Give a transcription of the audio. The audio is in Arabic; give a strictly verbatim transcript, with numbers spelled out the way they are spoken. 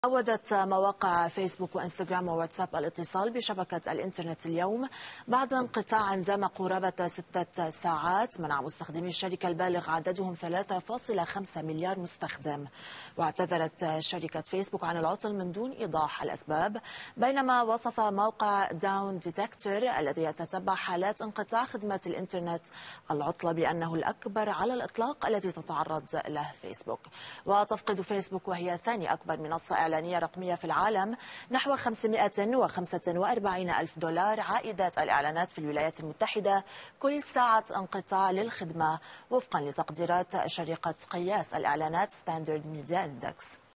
عودت مواقع فيسبوك وانستغرام وواتساب الاتصال بشبكة الإنترنت اليوم بعد انقطاع دام قرابة ستة ساعات منع مستخدمي الشركة البالغ عددهم ثلاثة فاصلة خمسة مليار مستخدم. واعتذرت شركة فيسبوك عن العطل من دون إيضاح الأسباب، بينما وصف موقع داون ديتكتور الذي يتتبع حالات انقطاع خدمة الإنترنت العطل بأنه الأكبر على الإطلاق الذي تتعرض له فيسبوك. وتفقد فيسبوك وهي ثاني أكبر منصة إعلانية رقمية في العالم نحو خمسمائة وخمسة وأربعين ألف دولار عائدات الإعلانات في الولايات المتحدة كل ساعة انقطاع للخدمة، وفقا لتقديرات شركة قياس الإعلانات ستاندرد ميديا إندكس.